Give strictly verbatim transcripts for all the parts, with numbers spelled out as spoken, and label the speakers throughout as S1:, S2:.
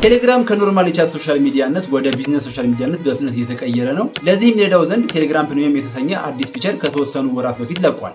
S1: ቴሌግራም ከኖርማል የቻት ሶሻል ሚዲያነት ወደ ቢዝነስ ሶሻል ሚዲያነት በፍጥነት እየተቀየረ ነው። ለዚህም ይረዳው ዘንድ ቴሌግራም ፕሪሚየም የተሰኘ አዲስ ፊቸር ከተወሰኑ ወራት በፊት ለቋል።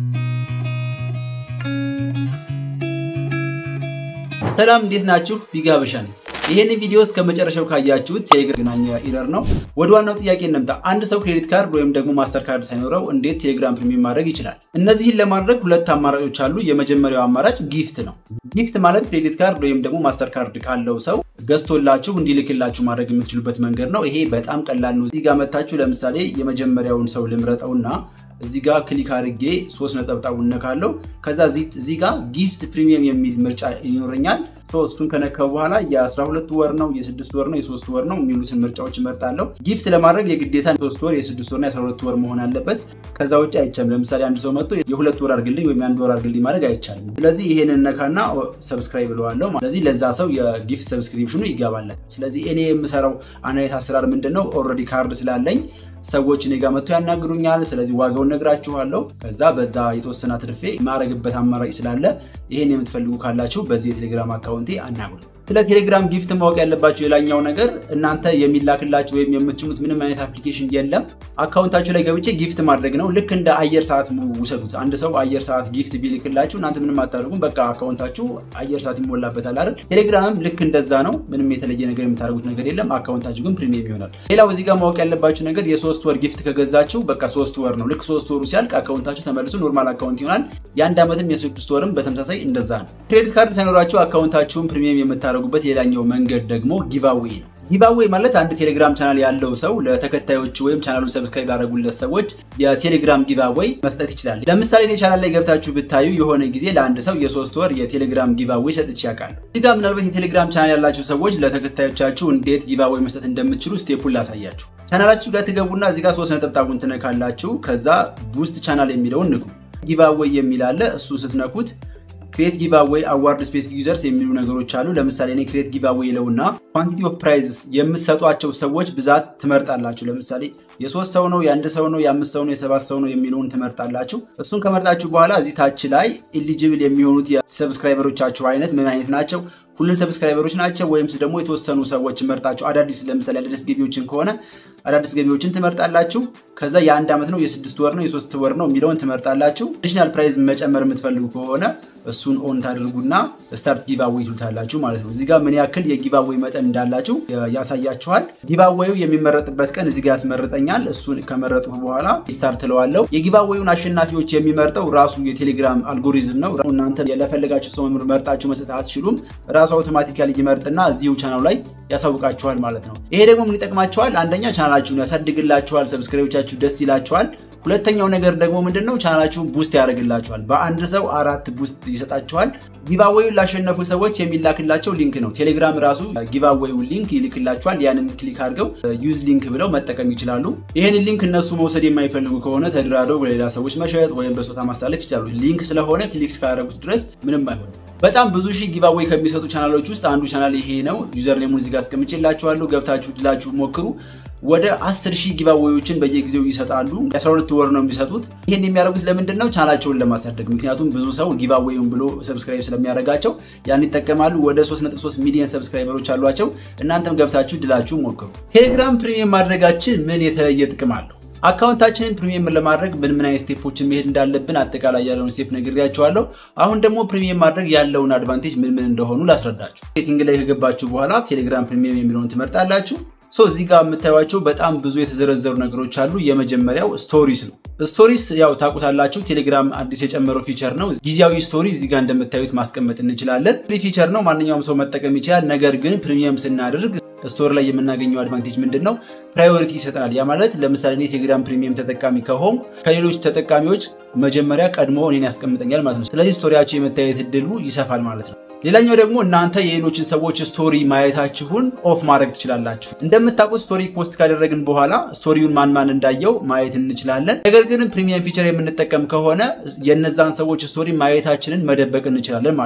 S1: ሰላም እንዴት ናችሁ? ቢጋ ሀበሻ ነኝ። ይሄን ቪዲዮ እስከ መጨረሻው ካያችሁት ቴሌግራም ኢረር ነው። ወደ ዋናው ጥያቄ እንምጣ። አንድ ሰው ክሬዲት ካርድ ወይም ደግሞ ማስተር ካርድ ሳይኖረው እንዴት ቴሌግራም ፕሪሚየም ማድረግ ይችላል? እነዚህን ለማድረግ ሁለት አማራጮች አሉ። የመጀመሪያው አማራጭ ጊፍት ነው። ጊፍት ማለት ክሬዲት ካርድ ወይም ደግሞ ማስተር ካርድ ካለው ሰው ገዝቶላችሁ እንዲልክላችሁ ማድረግ የምትችሉበት መንገድ ነው። ይሄ በጣም ቀላል ነው። እዚህ ጋር መታችሁ ለምሳሌ የመጀመሪያውን ሰው ልምረጠውና እዚህ ጋር ክሊክ አድርጌ ሶስት ነጥብጣቡን ነካለው። ከዛ እዚህ ጋር ጊፍት ፕሪሚየም የሚል ምርጫ ይኖረኛል። ሶስቱን ከነካው በኋላ የ12 ወር ነው፣ የ6 ወር ነው፣ የ3 ወር ነው የሚሉትን ምርጫዎች እመርጣለሁ። ጊፍት ለማድረግ የግዴታ ሶስት ወር፣ የ6 ወር እና የ12 ወር መሆን አለበት። ከዛ ውጪ አይቻልም። ለምሳሌ አንድ ሰው መጥቶ የ2 ወር አድርግልኝ ወይም የ1 ወር አድርግልኝ ማድረግ አይቻልም። ስለዚህ ይሄንን ነካና ሰብስክራይብ ብለዋለሁ። ስለዚህ ለዛ ሰው የጊፍት ሰብስክሪፕሽኑ ይገባል። ስለዚህ እኔ የምሰራው አናይት አሰራር ምንድነው? ኦሬዲ ካርድ ስላለኝ ሰዎች እኔ ጋር መጥተው ያናግሩኛል። ስለዚህ ዋጋውን ነግራችኋለሁ። ከዛ በዛ የተወሰነ ትርፌ ማረግበት አማራጭ ስላለ ይሄን የምትፈልጉ ካላችሁ በዚህ የቴሌግራም አካውንቴ አናግሩ። ስለ ቴሌግራም ጊፍት ማወቅ ያለባችሁ የላኛው ነገር እናንተ የሚላክላችሁ ወይም የምትጭኑት ምንም አይነት አፕሊኬሽን የለም። አካውንታችሁ ላይ ገብቼ ጊፍት ማድረግ ነው። ልክ እንደ አየር ሰዓት ውሰዱት። አንድ ሰው አየር ሰዓት ጊፍት ቢልክላችሁ እናንተ ምንም አታደርጉም። በቃ አካውንታችሁ አየር ሰዓት ይሞላበታል አይደል? ቴሌግራምም ልክ እንደዛ ነው። ምንም የተለየ ነገር የምታደርጉት ነገር የለም። አካውንታችሁ ግን ፕሪሚየም ይሆናል። ሌላው እዚህ ጋር ማወቅ ያለባችሁ ነገር የሶስት ወር ጊፍት ከገዛችሁ በቃ ሶስት ወር ነው። ልክ ሶስት ወሩ ሲያልቅ አካውንታችሁ ተመልሶ ኖርማል አካውንት ይሆናል። የአንድ አመትም የስድስት ወርም በተመሳሳይ እንደዛ ነው። ክሬዲት ካርድ ሳይኖራችሁ አካውንታችሁን ፕሪሚየም የምታደርጉበት የላኛው መንገድ ደግሞ ጊቫዌይ ነው። ጊቫዌይ ማለት አንድ ቴሌግራም ቻናል ያለው ሰው ለተከታዮቹ ወይም ቻናሉን ሰብስክራይብ ያደረጉለት ሰዎች የቴሌግራም ጊቫዌይ መስጠት ይችላል። ለምሳሌ እኔ ቻናል ላይ ገብታችሁ ብታዩ የሆነ ጊዜ ለአንድ ሰው የሶስት ወር የቴሌግራም ጊቫዌይ ሰጥቼ ያውቃል። እዚህ ጋር ምናልባት የቴሌግራም ቻናል ያላችሁ ሰዎች ለተከታዮቻችሁ እንዴት ጊቫዌይ መስጠት እንደምትችሉ ስቴፑን ላሳያችሁ። ቻናላችሁ ጋር ትገቡና እዚህ ጋር ሶስት ነጥብጣቡን ትነካላችሁ። ከዛ ቡስት ቻናል የሚለውን ንኩ። ጊቫዌይ የሚል አለ። እሱ ስትነኩት ክሬት ጊቫዌይ አዋርድ ስፔሲፊክ ዩዘርስ የሚሉ ነገሮች አሉ። ለምሳሌ እኔ ክሬት ጊቫዌይ ለውና ኳንቲቲ ኦፍ ፕራይዝስ የምትሰጧቸው ሰዎች ብዛት ትመርጣላችሁ። ለምሳሌ የሶስት ሰው ነው፣ የአንድ ሰው ነው፣ የአምስት ሰው ነው፣ የሰባት ሰው ነው የሚለውን ትመርጣላችሁ። እሱን ከመርጣችሁ በኋላ እዚህ ታች ላይ ኤሊጂብል የሚሆኑት የሰብስክራይበሮቻችሁ አይነት ምን አይነት ናቸው? ሁሉም ሰብስክራይበሮች ናቸው ወይምስ ደግሞ የተወሰኑ ሰዎች መርጣችሁ አዳዲስ ለምሳሌ አዳዲስ ገቢዎችን ከሆነ አዳዲስ ገቢዎችን ትመርጣላችሁ። ከዛ የአንድ አመት ነው፣ የስድስት ወር ነው፣ የሶስት ወር ነው የሚለውን ትመርጣላችሁ። አዲሽናል ፕራይስ መጨመር የምትፈልጉ ከሆነ እሱን ኦን ታደርጉና ስታርት ጊቫዌይ ትሉታላችሁ ማለት ነው። እዚህ ጋር ምን ያክል የጊቫዌይ መጠን እንዳላችሁ ያሳያችኋል። ጊቫዌዩ የሚመረጥበት ቀን እዚህ ጋር ያስመርጠኛል። እሱን ከመረጥኩ በኋላ ስታርት ለዋለው። የጊቫዌዩን አሸናፊዎች የሚመርጠው ራሱ የቴሌግራም አልጎሪዝም ነው። እናንተ ለፈለጋችሁ ሰው መርጣችሁ መስጠት አትችሉም። ራሱ አውቶማቲካሊ ይመርጥና እዚሁ ቻናሉ ላይ ያሳውቃችኋል ማለት ነው። ይሄ ደግሞ ምን ይጠቅማችኋል? አንደኛ ቻናላችሁን ያሳድግላችኋል፣ ሰብስክራይበሮቻችሁ ደስ ይላችኋል። ሁለተኛው ነገር ደግሞ ምንድነው? ቻናላችሁን ቡስት ያደርግላችኋል። በአንድ ሰው አራት ቡስት ይሰጣችኋል። ጊቫዌዩን ላሸነፉ ሰዎች የሚላክላቸው ሊንክ ነው። ቴሌግራም ራሱ ጊቫዌዩን ሊንክ ይልክላችኋል። ያንን ክሊክ አድርገው ዩዝ ሊንክ ብለው መጠቀም ይችላሉ። ይሄንን ሊንክ እነሱ መውሰድ የማይፈልጉ ከሆነ ተደራድረው በሌላ ሰዎች መሸጥ ወይም በስጦታ ማስተላለፍ ይችላሉ። ሊንክ ስለሆነ ክሊክ እስካደረጉት ድረስ ምንም አይሆንም። በጣም ብዙ ሺህ ጊቫዌይ ከሚሰጡ ቻናሎች ውስጥ አንዱ ቻናል ይሄ ነው። ዩዘር ኔሙን እዚህ ጋር አስቀምጬላችኋለሁ። ገብታችሁ ድላችሁ ሞክሩ። ወደ አስር ሺህ ጊቫዌዮችን በየጊዜው ይሰጣሉ። አስራ ሁለት ወር ነው የሚሰጡት። ይሄን የሚያደርጉት ለምንድነው? ቻናላቸውን ለማሳደግ። ምክንያቱም ብዙ ሰው ጊቫዌዩን ብሎ ሰብስክራይብ ስለሚያደርጋቸው ያን ይተከማሉ። ወደ ሶስት ነጥብ ሶስት ሚሊዮን ሰብስክራይበሮች አሏቸው። እናንተም ገብታችሁ ድላችሁ ሞክሩ። ቴሌግራም ፕሪሚየም ማድረጋችን ምን የተለየ ጥቅም አለው? አካውንታችንን ፕሪሚየም ለማድረግ ምን ምን አይነት ስቴፖችን መሄድ እንዳለብን አጠቃላይ ያለውን ስቴፕ ነግሬያችኋለሁ። አሁን ደግሞ ፕሪሚየም ማድረግ ያለውን አድቫንቴጅ ምን ምን እንደሆኑ ላስረዳችሁ። ሴቲንግ ላይ ከገባችሁ በኋላ ቴሌግራም ፕሪሚየም የሚለውን ትመርጣላችሁ። ሶ እዚህ ጋር የምታዩዋቸው በጣም ብዙ የተዘረዘሩ ነገሮች አሉ። የመጀመሪያው ስቶሪስ ነው። ስቶሪስ ያው ታውቁታላችሁ፣ ቴሌግራም አዲስ የጨመረው ፊቸር ነው። ጊዜያዊ ስቶሪ እዚህ ጋር እንደምታዩት ማስቀመጥ እንችላለን። ፍሪ ፊቸር ነው፣ ማንኛውም ሰው መጠቀም ይችላል። ነገር ግን ፕሪሚየም ስናደርግ ስቶሪ ላይ የምናገኘው አድቫንቴጅ ምንድነው? ፕራዮሪቲ ይሰጣል። ያ ማለት ለምሳሌ እኔ ቴሌግራም ፕሪሚየም ተጠቃሚ ከሆንኩ ከሌሎች ተጠቃሚዎች መጀመሪያ ቀድሞ እኔን ያስቀምጠኛል ማለት ነው። ስለዚህ ስቶሪያችሁ የመታየት እድሉ ይሰፋል ማለት ነው። ሌላኛው ደግሞ እናንተ የሌሎችን ሰዎች ስቶሪ ማየታችሁን ኦፍ ማድረግ ትችላላችሁ። እንደምታውቁት ስቶሪ ፖስት ካደረግን በኋላ ስቶሪውን ማን ማን እንዳየው ማየት እንችላለን። ነገር ግን ፕሪሚየም ፊቸር የምንጠቀም ከሆነ የነዛን ሰዎች ስቶሪ ማየታችንን መደበቅ እንችላለን ማለት ነው።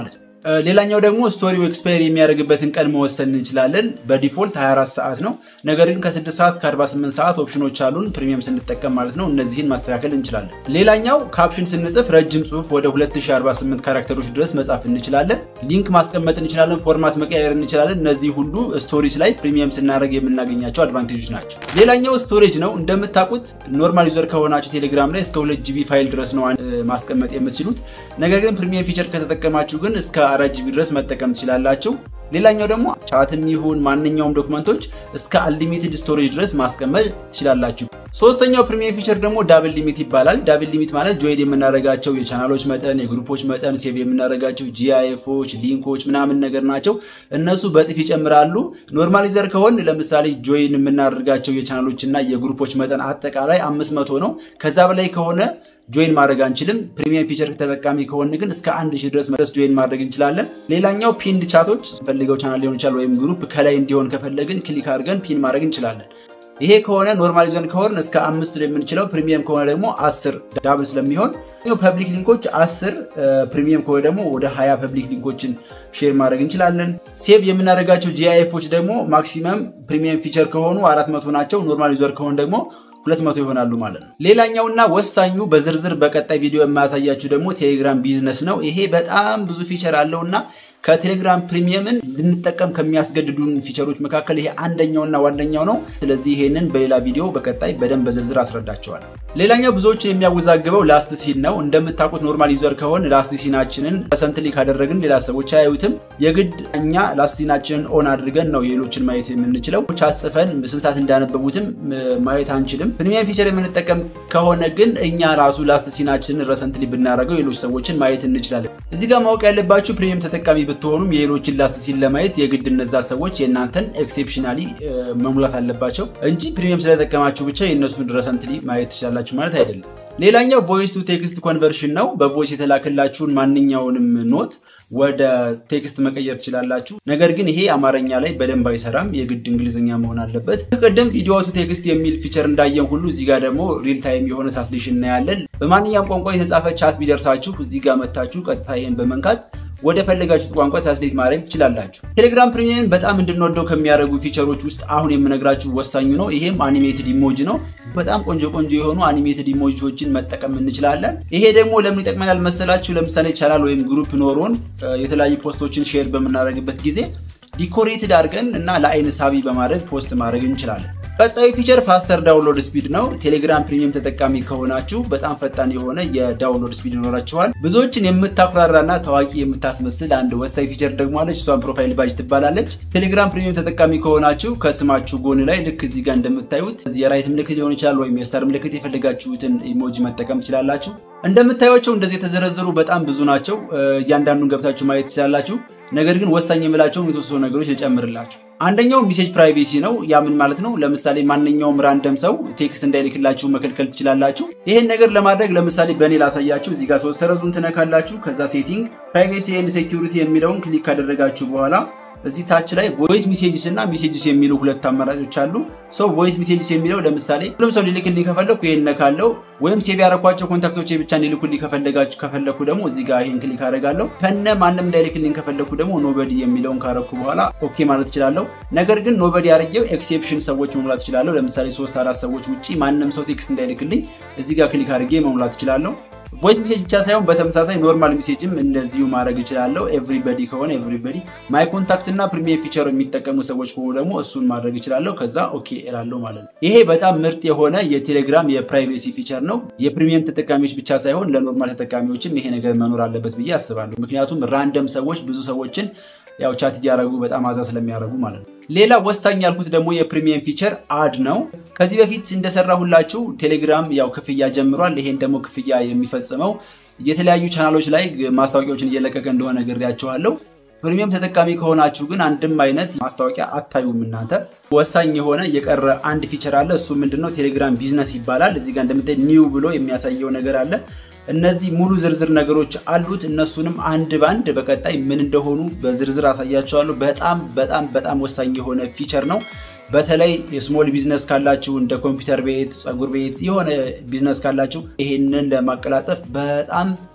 S1: ሌላኛው ደግሞ ስቶሪው ኤክስፓየር የሚያደርግበትን ቀን መወሰን እንችላለን በዲፎልት ሃያ አራት ሰዓት ነው ነገር ግን ከ6 ሰዓት እስከ አርባ ስምንት ሰዓት ኦፕሽኖች አሉን ፕሪሚየም ስንጠቀም ማለት ነው እነዚህን ማስተካከል እንችላለን ሌላኛው ካፕሽን ስንጽፍ ረጅም ጽሁፍ ወደ ሁለት ሺህ አርባ ስምንት ካራክተሮች ድረስ መጻፍ እንችላለን ሊንክ ማስቀመጥ እንችላለን ፎርማት መቀየር እንችላለን እነዚህ ሁሉ ስቶሪስ ላይ ፕሪሚየም ስናደርግ የምናገኛቸው አድቫንቴጆች ናቸው ሌላኛው ስቶሬጅ ነው እንደምታውቁት ኖርማል ዩዘር ከሆናችሁ ቴሌግራም ላይ እስከ ሁለት ጂቢ ፋይል ድረስ ነው ማስቀመጥ የምትችሉት ነገር ግን ፕሪሚየም ፊቸር ከተጠቀማችሁ ግን እስከ አራት ጂቢ ድረስ መጠቀም ትችላላችሁ ሌላኛው ደግሞ ቻትም ይሁን ማንኛውም ዶክመንቶች እስከ አንሊሚትድ ስቶሬጅ ድረስ ማስቀመጥ ትችላላችሁ ሶስተኛው ፕሪሚየም ፊቸር ደግሞ ዳብል ሊሚት ይባላል ዳብል ሊሚት ማለት ጆይን የምናደርጋቸው የቻናሎች መጠን የግሩፖች መጠን ሴቭ የምናደርጋቸው ጂአይኤፎች ሊንኮች ምናምን ነገር ናቸው እነሱ በጥፍ ይጨምራሉ ኖርማል ዩዘር ከሆነ ለምሳሌ ጆይን የምናደርጋቸው የቻናሎችና የግሩፖች መጠን አጠቃላይ አምስት መቶ ነው ከዛ በላይ ከሆነ ጆይን ማድረግ አንችልም ፕሪሚየም ፊቸር ተጠቃሚ ከሆነ ግን እስከ አንድ ሺህ ድረስ መድረስ ጆይን ማድረግ እንችላለን ሌላኛው ፒንድ ቻቶች ፈልገው ቻናል ሊሆን ይችላል ወይም ግሩፕ ከላይ እንዲሆን ከፈለግን ክሊክ አድርገን ፒን ማድረግ እንችላለን ይሄ ከሆነ ኖርማል ዩዘር ከሆነ እስከ አምስት ላይ የምንችለው ፕሪሚየም ከሆነ ደግሞ አስር ዳብል ስለሚሆን ነው ፐብሊክ ሊንኮች አስር ፕሪሚየም ከሆነ ደግሞ ወደ ሃያ ፐብሊክ ሊንኮችን ሼር ማድረግ እንችላለን ሴቭ የምናደርጋቸው ጂአይኤፎች ደግሞ ማክሲመም ፕሪሚየም ፊቸር ከሆኑ አራት መቶ ናቸው ኖርማል ዩዘር ከሆነ ደግሞ ሁለት መቶ ይሆናሉ ማለት ነው ሌላኛውና ወሳኙ በዝርዝር በቀጣይ ቪዲዮ የማያሳያችሁ ደግሞ ቴሌግራም ቢዝነስ ነው ይሄ በጣም ብዙ ፊቸር አለውና ከቴሌግራም ፕሪሚየምን ልንጠቀም ከሚያስገድዱን ፊቸሮች መካከል ይሄ አንደኛውና ዋነኛው ነው ስለዚህ ይሄንን በሌላ ቪዲዮ በቀጣይ በደንብ በዝርዝር አስረዳቸዋለሁ ሌላኛው ብዙዎች የሚያወዛግበው ላስት ሲን ነው እንደምታውቁት ኖርማል ዩዘር ከሆነ ላስት ሲናችንን ፐርሰንትሊ ካደረግን ሌላ ሰዎች አያዩትም የግድ እኛ ላስት ሲናችንን ኦን አድርገን ነው የሌሎችን ማየት የምንችለው ቻት ጽፈን ስንት ሰዓት እንዳነበቡትም ማየት አንችልም ፕሪሚየም ፊቸር የምንጠቀም ከሆነ ግን እኛ ራሱ ላስት ሲናችንን ፐርሰንትሊ ብናደርገው ሌሎች ሰዎችን ማየት እንችላለን እዚህ ጋር ማወቅ ያለባችሁ ፕሪሚየም ተጠቃሚ ብትሆኑም የሌሎችን ላስት ሲን ለማየት የግድ እነዛ ሰዎች የናንተን ኤክሴፕሽናሊ መሙላት አለባቸው እንጂ ፕሪሚየም ስለተጠቀማችሁ ብቻ የነሱን ፐርሰንትሊ ማየት ትችላላችሁ ማለት አይደለም ሌላኛው ቮይስ ቱ ቴክስት ኮንቨርሽን ነው በቮይስ የተላከላችሁን ማንኛውንም ኖት ወደ ቴክስት መቀየር ትችላላችሁ ነገር ግን ይሄ አማርኛ ላይ በደንብ አይሰራም የግድ እንግሊዝኛ መሆን አለበት ከቀደም ቪዲዮ ቱ ቴክስት የሚል ፊቸር እንዳየን ሁሉ እዚህ ጋር ደግሞ ሪል ታይም የሆነ ትራንስሌሽን ነው ያለን በማንኛውም ቋንቋ የተጻፈ ቻት ቢደርሳችሁ እዚህ ጋር መታችሁ ቀጥታ ይሄን በመንካት ወደ ፈለጋችሁት ቋንቋ ትራንስሌት ማድረግ ትችላላችሁ ቴሌግራም ፕሪሚየም በጣም እንድንወደው ከሚያደርጉ ፊቸሮች ውስጥ አሁን የምነግራችሁ ወሳኙ ነው ይሄም አኒሜትድ ኢሞጂ ነው በጣም ቆንጆ ቆንጆ የሆኑ አኒሜትድ ኢሞጂዎችን መጠቀም እንችላለን ይሄ ደግሞ ለምን ይጠቅመናል መሰላችሁ ለምሳሌ ቻናል ወይም ግሩፕ ኖሮን የተለያዩ ፖስቶችን ሼር በመናደርግበት ጊዜ ዲኮሬትድ አድርገን እና ለአይን ሳቢ በማድረግ ፖስት ማድረግ እንችላለን ቀጣዩ ፊቸር ፋስተር ዳውንሎድ ስፒድ ነው ቴሌግራም ፕሪሚየም ተጠቃሚ ከሆናችሁ በጣም ፈጣን የሆነ የዳውንሎድ ስፒድ ይኖራችኋል ብዙዎችን የምታኩራራና ታዋቂ የምታስመስል አንድ ወሳኝ ፊቸር ደግሞ አለች እሷን ፕሮፋይል ባጅ ትባላለች ቴሌግራም ፕሪሚየም ተጠቃሚ ከሆናችሁ ከስማችሁ ጎን ላይ ልክ እዚህ ጋር እንደምታዩት እዚህ የራይት ምልክት ሊሆን ይችላል ወይም የስታር ምልክት የፈለጋችሁትን ኢሞጂ መጠቀም ትችላላችሁ እንደምታዩቸው እንደዚህ የተዘረዘሩ በጣም ብዙ ናቸው እያንዳንዱን ገብታችሁ ማየት ትችላላችሁ ነገር ግን ወሳኝ የምላቸው የተወሰኑ ነገሮች ልጨምርላችሁ አንደኛው ሜሴጅ ፕራይቬሲ ነው ያ ምን ማለት ነው ለምሳሌ ማንኛውም ራንደም ሰው ቴክስት እንዳይልክላችሁ መከልከል ትችላላችሁ ይሄን ነገር ለማድረግ ለምሳሌ በኔ ላሳያችሁ እዚህ ጋር ሶስት ሰረዙን ትነካላችሁ ከዛ ሴቲንግ ፕራይቬሲ ኤንድ ሴኩሪቲ የሚለውን ክሊክ ካደረጋችሁ በኋላ እዚህ ታች ላይ ቮይስ ሜሴጅስ እና ሜሴጅስ የሚሉ ሁለት አማራጮች አሉ ሶ ቮይስ ሜሴጅስ የሚለው ለምሳሌ ሁሉም ሰው ሊልክልኝ ከፈለኩ ይሄን ነካለው ወይም ሴቭ ያረኳቸው ኮንታክቶቼ ብቻ እንዲልኩልኝ ከፈለጋችሁ ከፈለኩ ደግሞ እዚህ ጋር ይሄን ክሊክ አደርጋለሁ ከነ ማንንም እንዳይልክልኝ ከፈለኩ ደግሞ ኖበዲ የሚለውን ካረኩ በኋላ ኦኬ ማለት ይችላልው ነገር ግን ኖበዲ ያረጋው ኤክሴፕሽን ሰዎች መሙላት ይችላልው ለምሳሌ ሶስት አራት ሰዎች ውጪ ማንንም ሰው ቴክስት እንዳይልክልኝ እዚህ ጋር ክሊክ አድርጌ መሙላት ይችላልው ቮይስ ሜሴጅ ብቻ ሳይሆን በተመሳሳይ ኖርማል ሜሴጅም እንደዚሁ ማድረግ ይችላልው ኤቭሪባዲ ከሆነ ኤቭሪባዲ ማይ ኮንታክት እና ፕሪሚየም ፊቸር የሚጠቀሙ ሰዎች ከሆኑ ደግሞ እሱን ማድረግ ይችላልው ከዛ ኦኬ እላለሁ ማለት ነው ይሄ በጣም ምርጥ የሆነ የቴሌግራም የፕራይቬሲ ፊቸር ነው የፕሪሚየም ተጠቃሚዎች ብቻ ሳይሆን ለኖርማል ተጠቃሚዎችም ይሄ ነገር መኖር አለበት ብዬ አስባለሁ ምክንያቱም ራንደም ሰዎች ብዙ ሰዎችን ያው ቻት ያደርጉ በጣም አዛ ስለሚያደርጉ ማለት ነው ሌላ ወሳኝ ያልኩት ደግሞ የፕሪሚየም ፊቸር አድ ነው ከዚህ በፊት እንደሰራሁላችሁ ቴሌግራም ያው ክፍያ ጀምሯል ይሄን ደግሞ ክፍያ የሚፈጽመው የተለያዩ ቻናሎች ላይ ማስታወቂያዎችን እየለቀቀ እንደሆነ ነግሬያችኋለሁ ፕሪሚየም ተጠቃሚ ከሆናችሁ ግን አንድም አይነት ማስታወቂያ አታዩም እናንተ ወሳኝ የሆነ የቀረ አንድ ፊቸር አለ እሱ ምንድነው ቴሌግራም ቢዝነስ ይባላል እዚህ ጋር እንደምታይ ኒው ብሎ የሚያሳየው ነገር አለ እነዚህ ሙሉ ዝርዝር ነገሮች አሉት እነሱንም አንድ ባንድ በቀጣይ ምን እንደሆኑ በዝርዝር አሳያችኋለሁ በጣም በጣም በጣም ወሳኝ የሆነ ፊቸር ነው በተለይ የስሞል ቢዝነስ ካላችሁ እንደ ኮምፒውተር ቤት ጸጉር ቤት የሆነ ቢዝነስ ካላችሁ ይሄንን ለማቀላጠፍ በጣም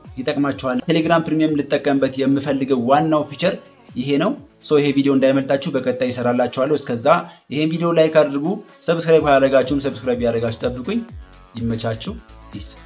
S1: ይጠቅማችኋል። ቴሌግራም ፕሪሚየም ልትጠቀምበት የምፈልገው ዋናው ፊቸር ይሄ ነው። ሶ ይሄ ቪዲዮ እንዳይመልጣችሁ በቀጣይ ይሰራላችኋለሁ። እስከዛ ይሄን ቪዲዮ ላይክ አድርጉ። ሰብስክራይብ ካላደረጋችሁም ሰብስክራይብ ያደርጋችሁ ጠብቁኝ። ይመቻችሁ። ፒስ